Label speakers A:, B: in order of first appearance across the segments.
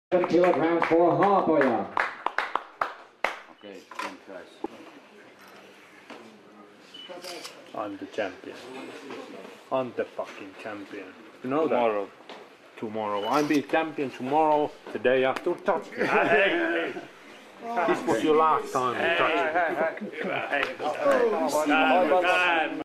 A: kilograms for Haapoja.
B: Okay, guys.
C: I'm the champion. I'm the fucking champion. You know
B: Tomorrow.
C: that? Tomorrow. I'm the champion tomorrow. The day after. Touch me. Hey. This was your last time you touched me.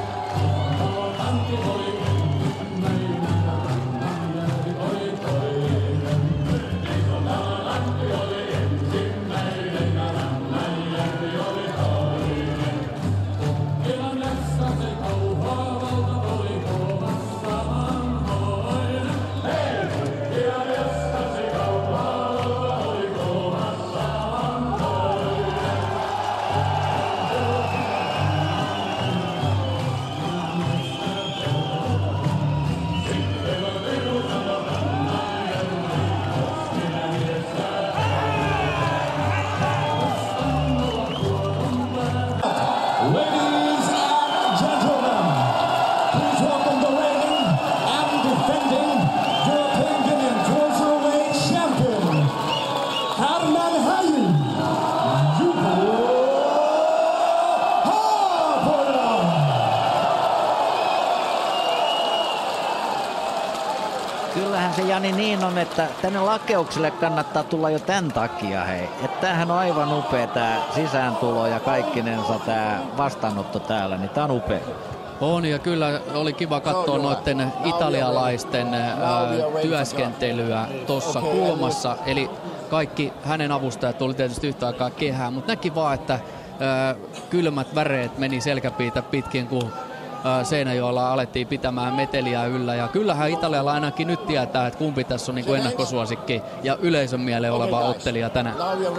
D: Kyllähän se Jani niin on, että tänne Lakeukselle kannattaa tulla jo tämän takia, hei. Että tämähän on aivan upea tää sisääntulo ja kaikkinensa tää vastaanotto täällä, niin tää on upea.
E: On, ja kyllä oli kiva katsoa noiden italialaisten työskentelyä tuossa kulmassa, eli kaikki hänen avustajat oli tietysti yhtä aikaa kehää, mutta näki vaan, että kylmät väreet meni selkäpiitä pitkin, kun Seinäjoella alettiin pitämään meteliä yllä, ja kyllähän Italialla ainakin nyt tietää, että kumpi tässä on niin kuin ennakkosuosikki ja yleisön mieleen oleva ottelija tänään.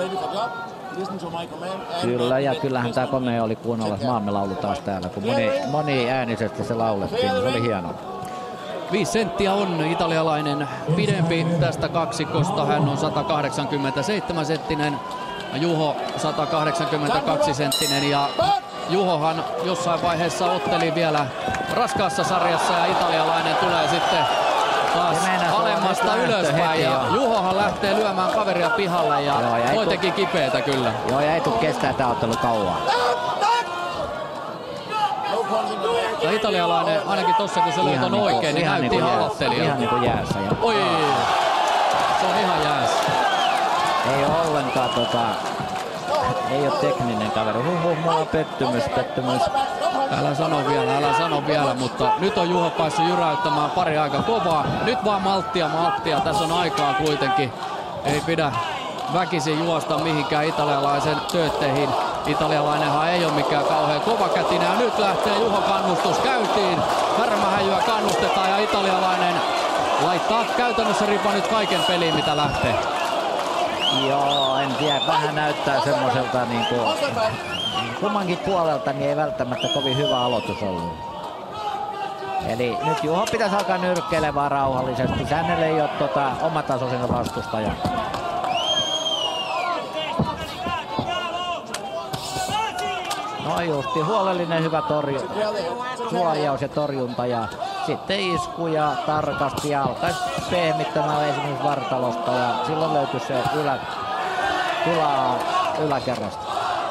D: Kyllä, ja kyllähän tämä komea oli kuunnella maamme laulu taas täällä, kun moni äänisesti se laulettiin, niin se oli hienoa.
E: 5 senttiä on italialainen pidempi tästä kaksikosta, hän on 187 senttinen, Juho 182 senttinen, ja Juhohan jossain vaiheessa otteli vielä raskaassa sarjassa, ja italialainen tulee sitten taas alemmasta ylöspäin, ja Juhohan lähtee lyömään kaveria pihalle, ja toi teki kipeätä kyllä.
D: Joo, ja ei tule kestää tää ottelu kauan.
E: Ja italialainen, ainakin tossa kun se löi ton oikein, niin näytti ihan aloittelijalta.
D: Ihan niinku jäässä.
E: Oi, se on ihan jäässä.
D: Ei ole ollenkaan ei ole tekninen kaveri. Mulla on pettymys.
E: Älä sano vielä, mutta nyt on Juho päässyt jyräyttämään pari aika kovaa. Nyt vaan malttia. Tässä on aikaa kuitenkin. Ei pidä väkisin juosta mihinkään italialaisen töötteihin. Italialainenhan ei ole mikään kauhean kovakätinen, ja nyt lähtee Juho kannustus käyntiin. Härmähäjyä kannustetaan, ja italialainen laittaa käytännössä ripa nyt kaiken peliin, mitä lähtee.
D: Joo, en tiedä. Vähän näyttää semmoiselta niinku kummankin puolelta, niin ei välttämättä kovin hyvä aloitus ollut. Eli nyt Juho pitäisi alkaa nyrkkeilemään rauhallisesti. Hänelle ei ole omatasoisen vastustaja. No justi, huolellinen hyvä suojaus ja torjunta, ja sitten isku ja tarkasti, ja alkaisi pehmittämään esimerkiksi vartalosta, ja silloin löytyy se tilaa yläkerrasta.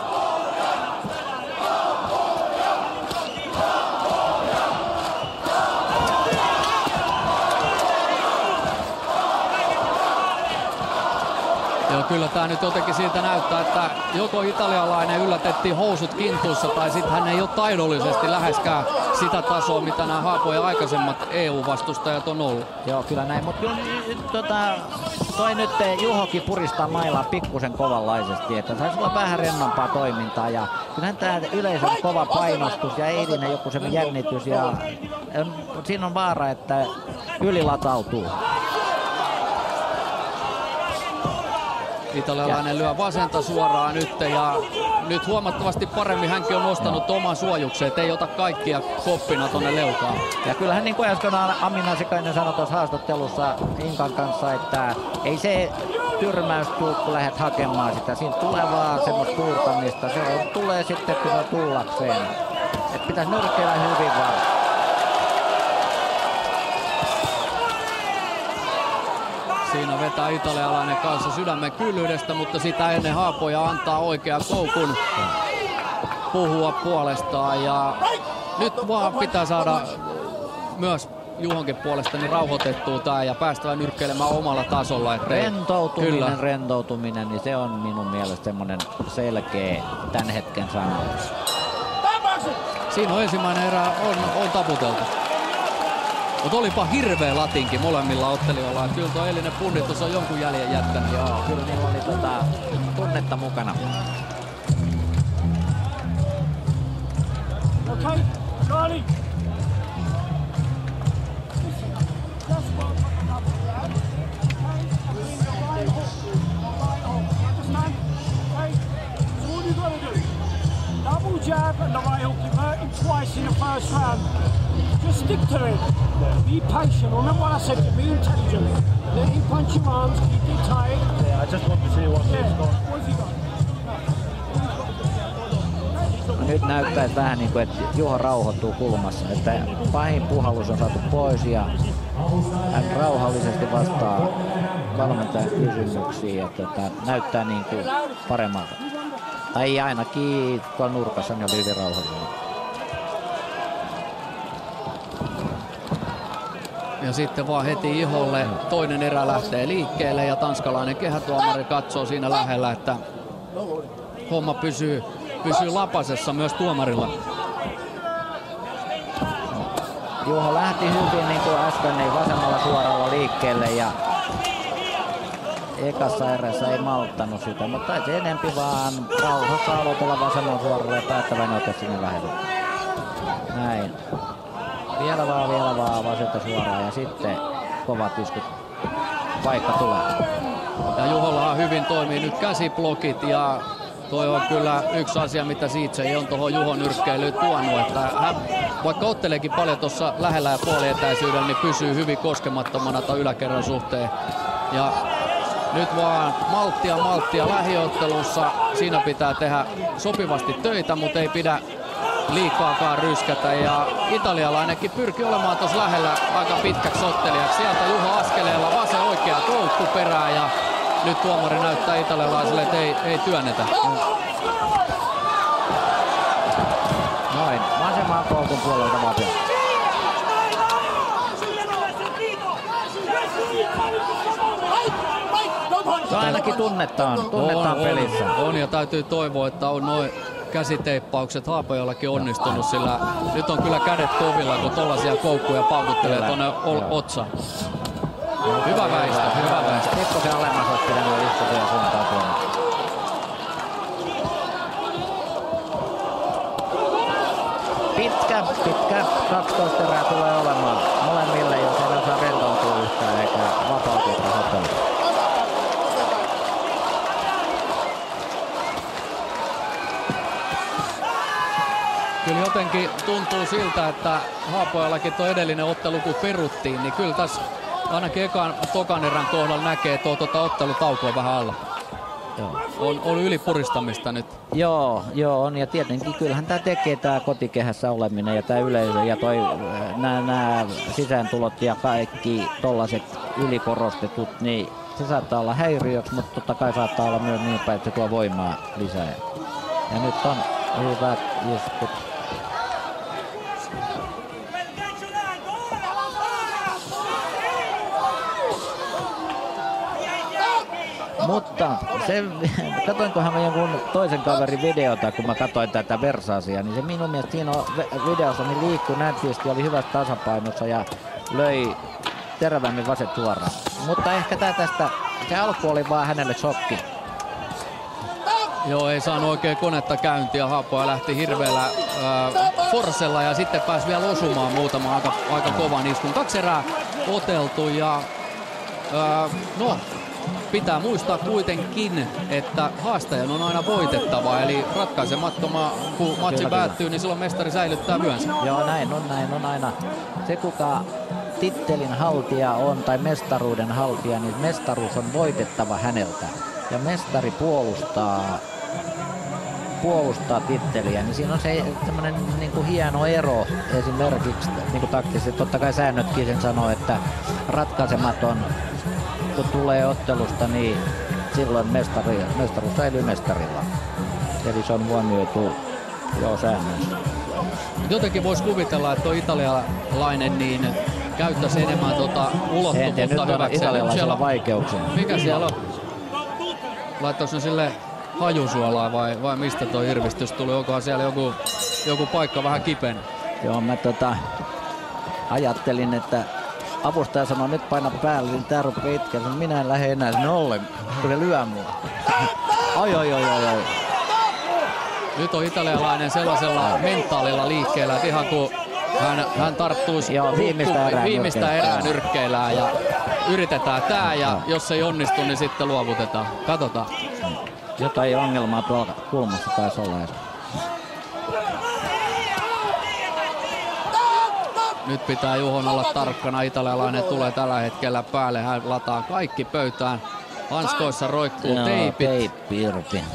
E: Joo, kyllä tää nyt jotenkin siltä näyttää, että joko italialainen yllätettiin housut kintuissa, tai sitten hän ei ole taidollisesti läheskään sitä tasoa, mitä nämä Haapojen aikaisemmat EU-vastustajat on ollut.
D: Joo, kyllä näin, mutta toi nyt Juhokin puristaa mailaa pikkusen kovanlaisesti, että saisi olla vähän rennompaa toimintaa, ja kyllähän tää yleisön kova painostus ja eilinen joku semmoinen jännitys, ja siinä on vaara, että ylilatautuu.
E: Italialainen lyö vasenta suoraan nyt, ja nyt huomattavasti paremmin hänkin on nostanut oman suojukseen, ettei ota kaikkia koppina tonne leukaan.
D: Ja kyllähän niin kuin äsken Amina Sikainen sanoi tuossa haastattelussa Inkan kanssa, että ei se tyrmäys tuu, kun lähdet hakemaan sitä. Siinä tulee vaan semmoista tuurtamista. Se tulee sitten, kun se on tullakseen. Et pitäisi nyrkkeillä hyvin vaan.
E: siinä vetää italialainen kanssa sydämen kyllyydestä, mutta sitä ennen Haapoja antaa oikean koukun puhua puolestaan. Ja nyt vaan pitää saada myös Juhonkin puolesta niin rauhoitettua tää ja päästävä nyrkkeilemään omalla tasolla.
D: Rentoutuminen, niin se on minun mielestä semmonen selkeä tämän hetken sana.
E: Siinä on ensimmäinen erä on taputeltu. Mutta olipa hirveä latinki molemmilla ottelijoilla. Kyllä tuo eilinen punnitus on jonkun jäljen jättänyt.
D: Joo, kyllä niillä oli tunnetta mukana.
F: Okay, Charlie. Double jab and the right hook, convert him twice in the first round. Just stick to it. Be patient. Remember what I said, be intelligent. Let him punch your arms, keep it tight.
G: Yeah, I just want to see what he's got.
F: What's he got?
D: No nyt näyttäisi vähän niin kuin, että Juho rauhoittuu kulmassa, että pahin puhallus on saatu pois ja hän rauhallisesti vastaa valmentajan kysymyksiin ja näyttää niin kuin paremmalta. Tai ainakin tuolla nurkassa niin oli hyvin rauhallinen.
E: Ja sitten vaan heti iholle toinen erä lähtee liikkeelle ja tanskalainen kehätuomari katsoo siinä lähellä, että homma pysyy lapasessa myös tuomarilla.
D: Juho lähti hyvin niin kuin äsken niin vasemmalla suoralla liikkeelle ja ekassa erässä ei malttanut sitä, mutta taisi enempi vaan rauhassa aloitella vasemmalla suoralla ja päättäväinen ottaa sinne lähelle. Näin. Vielä vaan vasenta suoraan ja sitten kovat iskut. Paikka tulee.
E: Ja Juhollahan hyvin toimii nyt käsiblokit ja toi on kyllä yksi asia, mitä Siitsei on tuohon Juhon nyrkkeilyyn tuonut, että hän vaikka otteleekin paljon tuossa lähellä ja puolietäisyydellä, niin pysyy hyvin koskemattomana tai yläkerran suhteen. Ja nyt vaan malttia lähiottelussa. Siinä pitää tehdä sopivasti töitä, mutta ei pidä liikaakaan ryskätä. Ja italialainenkin pyrki olemaan tuossa lähellä aika pitkäksi ottelijaksi. Sieltä Juho askeleella vasen oikea koukku perään ja nyt tuomari näyttää italialaiselle, että ei työnnetä.
D: Noin, vasemman koukun puolelta vapia. Se ainakin tunnetaan pelissä.
E: On ja täytyy toivoa, että on noin käsiteippaukset Haapojallakin onnistunut, sillä nyt on kyllä kädet kovilla, kun tollaisia koukkuja paukuttelee tuonne otsaan. Hyvä väistö.
D: Pikkusen alemmas olisi pitänyt istua ja suuntaan tuonne. Pitkä 12 erää tulee olemaan molemmille, jos ei osaa rentoutua yhtään eikä vapautua rahoittaa.
E: Kyllä jotenkin tuntuu siltä, että Haapojallakin tuo edellinen ottelu kun peruttiin, niin kyllä tässä ainakin tokan erän kohdalla näkee, että ottelutauko on vähän alla.
D: Joo.
E: On ylipuristamista nyt.
D: Joo, on ja tietenkin kyllähän tämä tekee tämä kotikehässä oleminen ja tämä yleisö ja nämä sisääntulot ja kaikki tollaset ylikorostetut, niin se saattaa olla häiriöksi, mutta totta kai saattaa olla myös niin päin, että se tuo voimaa lisää. Ja nyt on hyvät iskut. Mutta katoinkohan mä jonkun toisen kaverin videota, kun mä katsoin tätä Versaasia, niin se minun mielestä siinä videossa niin liikkui nätisti, oli hyvässä tasapainossa ja löi terävämmin vasen suoraan. Mutta ehkä tästä, se alku oli vaan hänelle shokki.
E: Joo, ei saanut oikein konetta käyntiä. Haapoja lähti hirveällä forsella ja sitten pääsi vielä osumaan muutama aika kovan iskun. 2 erää oteltu ja pitää muistaa kuitenkin, että haastajan on aina voitettava, eli ratkaisemattoма, kun matsi päättyy, niin silloin mestari säilyttää vyönsä.
D: Joo, näin on aina. Se, kuka tittelin haltija on tai mestaruuden haltija, niin mestaruus on voitettava häneltä. Ja mestari puolustaa titteliä, niin siinä on se semmoinen niin kuin hieno ero esimerkiksi niin kuin taktisesti. Totta kai säännötkin sen sanoo, että ratkaisematon lippu tulee ottelusta, niin silloin mestaruus säilyy mestarilla. Eli se on huomioitu jo säännössä.
E: Jotenkin voisi kuvitella, että tuo italialainen niin käyttäisi enemmän ulottuvuutta hyväkseen.
D: Italialaisella vaikeuksia.
E: Mikä siellä on? Laittaisi ne sille hajusuolaa vai mistä tuo irvistys tuli? Onkohan siellä joku paikka vähän kipeänä?
D: Joo, mä ajattelin, että avustaja sanoi, nyt paina päälle, niin tää rupeaa itkeä. Minä en lähde enää sinne ollenkaan. Se lyö mua. Ai.
E: Nyt on italialainen sellaisella mentaalilla liikkeellä, että ihan kun hän tarttuisi viimeistä erää nyrkkeillään ja yritetään tää ja jos ei onnistu, niin sitten luovutetaan. Katsotaan.
D: Jotain ongelmaa tuolla kulmassa taisi olla.
E: Nyt pitää Juhon olla tarkkana. Italialainen tulee tällä hetkellä päälle. Hän lataa kaikki pöytään. Hanskoissa roikkuu teipit.
D: Teippi irti.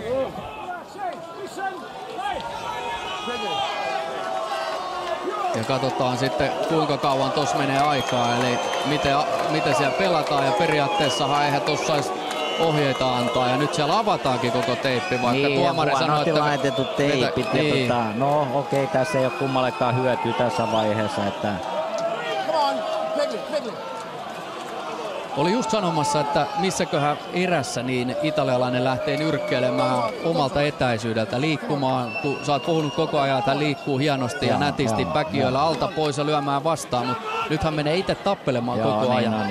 E: Ja katsotaan sitten kuinka kauan tossa menee aikaa. Eli miten siellä pelataan. Ja periaatteessahan eihän tossa saisi ohjeita antaa. Ja nyt siellä avataankin koko teippi. Vaikka tuomari sanoi, että
D: laitettu teipit.
E: Niin.
D: No okei, tässä ei ole kummallekaan hyötyä tässä vaiheessa. Että
E: oli just sanomassa, että missäköhän erässä niin italialainen lähtee nyrkkeilemään omalta etäisyydeltä liikkumaan. Kun sä oot puhunut koko ajan, että hän liikkuu hienosti ja nätisti päkiöillä alta pois ja lyömään vastaan, mutta nyt hän menee itse tappelemaan koko ajan.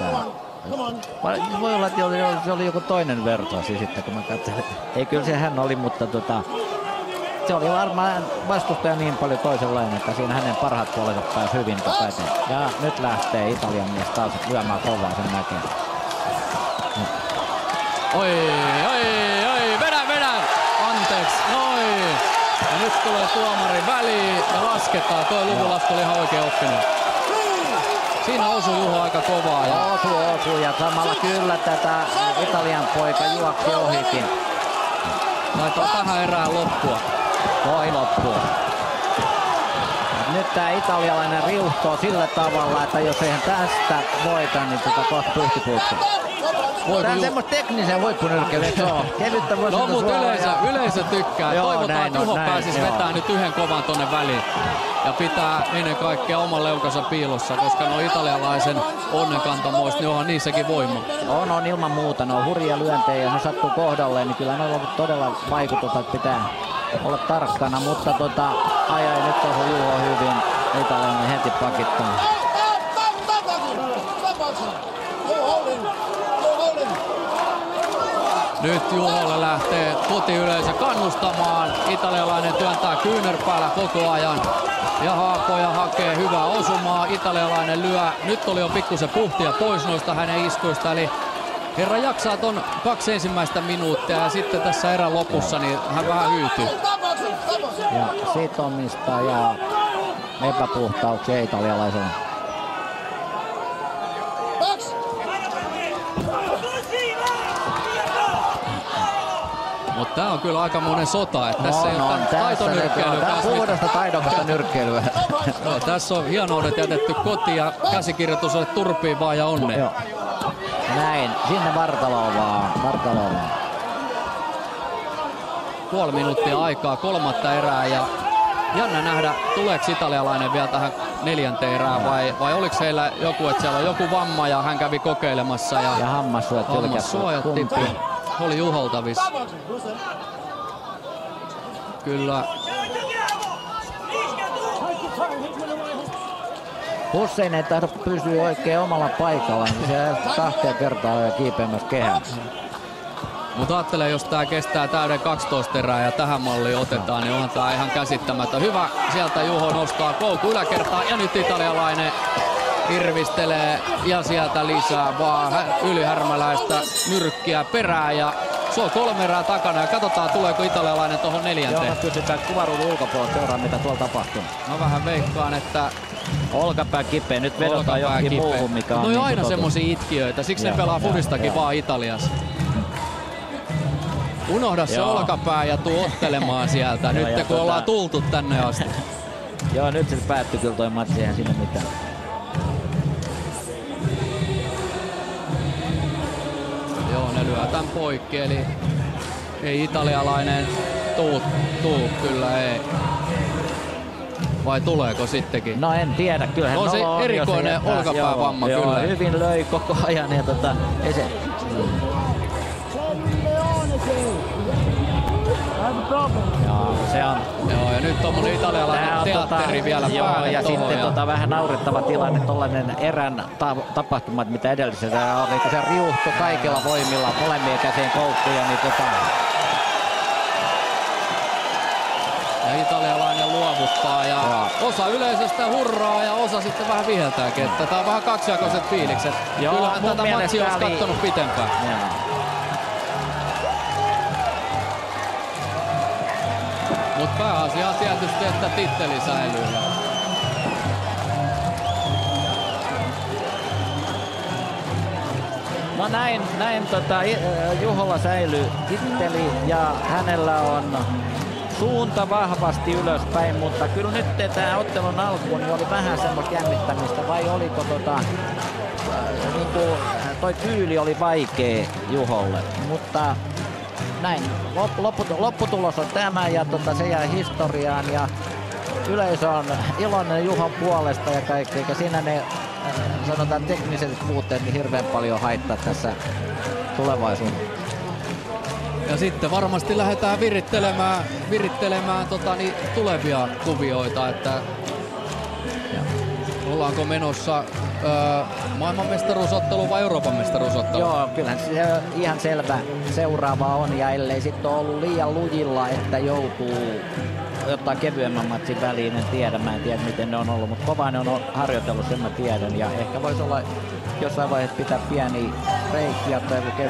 D: Voi olla, että se oli joku toinen vertaus sitten, kun mä katselin. Ei, kyllä se hän oli, mutta se oli varmaan vastustaja niin paljon toisenlainen, että siinä hänen parhaat puolensa pääsi hyvin päteen. Ja nyt lähtee Italian mies taas lyömään kovaa, sen näkee.
E: Oi, vedä! Anteeksi, noin! Ja nyt tulee tuomari väliin ja lasketaan. Tuo luvunlasku oli ihan oikein oppinen. Siinä osui Juho aika kovaa.
D: Osui ja samalla kyllä tätä Italian poika juoksi ohikin.
E: Taitaa tähän erään loppua.
D: Voi loppua. Nyt tää italialainen riuhtoo sillä tavalla, että jos eihän tästä voita, niin kohta puhtipuuttuu. Tää on semmoista teknisen huippunyrkkeilyä, eikö se oo? Kevyttä
E: no mut yleisö tykkää.
D: Joo,
E: toivotaan, että Juho pääsis vetää nyt yhden kovan tonne väliin. Ja pitää ennen kaikkea oman leukansa piilossa, koska no italialaisen onnenkantamoista, niin onhan niissäkin voima.
D: On ilman muuta. Ne on hurjia lyöntejä ja ne sattuu kohdalleen, niin kyllä ne on todella vaikutusta, että pitää olla tarkkana. Mutta nyt on Juho hyvin. Italialainen heti pakittaa.
E: Nyt Juholle lähtee kotiyleisö kannustamaan. Italialainen työntää kyynärpäällä koko ajan. Ja Haapoja hakee hyvää osumaa. Italialainen lyö. Nyt oli jo pikkusen puhtia pois noista hänen iskuista. Eli herra jaksaa ton 2 ensimmäistä minuuttia ja sitten tässä erän lopussa niin hän vähän hyytyy.
D: Ja sitomista ja epäpuhtauksia italialaisella.
E: Mutta tää on kyllä aikamoinen sota, että tässä ei ole taitonyrkkeilyä.
D: Tää on puhdasta taidokasta nyrkkeilyä.
E: No, tässä on hienoudet jätetty kotiin ja käsikirjoitus on turpiin vaan ja onnea.
D: Joo. Näin, sinne vartaloon vaan.
E: Puoli minuuttia aikaa, 3. erää ja jännä nähdä, tuleeko italialainen vielä tähän 4. erään vai oliko heillä joku, että siellä on joku vamma ja hän kävi kokeilemassa. Ja hammassuojat tippi. Oli Juholtavissa. Kyllä.
D: Hussein ei tahdo pysyä oikein omalla paikallaan, niin se 2 kertaa on jo kiipeämässä kehään.
E: Mutta ajattelen, jos tää kestää täyden 12 erää ja tähän malliin otetaan, niin onhan tää ihan käsittämättä. Hyvä, sieltä Juho nostaa koukku yläkertaan ja nyt italialainen irvistelee ja sieltä lisää vaan ylihärmäläistä nyrkkiä perään ja se on 3 erää takana ja katsotaan tuleeko italialainen tuohon 4.
D: Joo, pysytään kuvaruudun ulkopuolella seuraa mitä tuolla tapahtuu.
E: Mä vähän veikkaan, että
D: olkapää kipeä, nyt vedotaan johonkin muuhun mikä on.
E: No niin aina semmosia itkiöitä, siksi ne pelaa fudistakin vaan Italiassa. Unohda se olkapää ja tuu ottelemaan sieltä nyt kun ollaan tultu tänne asti.
D: Joo, nyt se päättyi kyllä toi matsi, eihän siinä mitään.
E: ja lyö tän poikki, eli ei italialainen tuu kyllä ei. Vai tuleeko sittenkin?
D: No en tiedä, kyllähän
E: No se
D: Nolo on
E: erikoinen
D: jo se,
E: olkapäävamma
D: joo,
E: kyllä.
D: Hyvin löi koko ajan ja ei se... Joo, se on...
E: Joo, ja nyt tommonen italialainen teatteri vielä päälle
D: ja
E: tohon.
D: sitten vähän naurettava tilanne, tollanen erän tapahtumat, mitä edellisessä oli, kun se riuhtui kaikilla voimilla molemmien käsien koukkuja, niin
E: Ja italialainen luovuttaa ja osa yleisöstä hurraa ja osa sitten vähän viheltääkin, että tää on vähän kaksijakoiset fiilikset.
D: Joo,
E: kyllähän
D: mun
E: tätä
D: mielestä
E: matsia olisi
D: oli...
E: kattonut pitempään. Mut pääasia on tietysti, että titteli säilyy.
D: No näin Juholla säilyy titteli ja hänellä on suunta vahvasti ylöspäin, mutta kyllä nyt tämä ottelun alkuun niin oli vähän semmoista jännittämistä, vai oliko niinku, toi tyyli oli vaikea Juholle, mutta näin lopputulos on tämä ja se jää historiaan ja yleisö on iloinen Juhon puolesta ja kaikki, eikä siinä ne sanotaan tekniset puutteet niin hirveän paljon haittaa tässä tulevaisuudessa.
E: Ja sitten varmasti lähdetään virittelemään tulevia kuvioita, että ollaanko menossa maailmanmestaruusottelu vai Euroopan mestaruusottelu?
D: Joo, kyllähän se ihan selvä seuraava on ja ellei sitten ole ollut liian lujilla, että joutuu ottaa kevyemmän matsin väliin, en tiedä miten ne on ollut, mutta kovaa ne on harjoitellut, sen mä tiedän ja ehkä voisi olla jossain vaiheessa pitää pieni breikki ja joku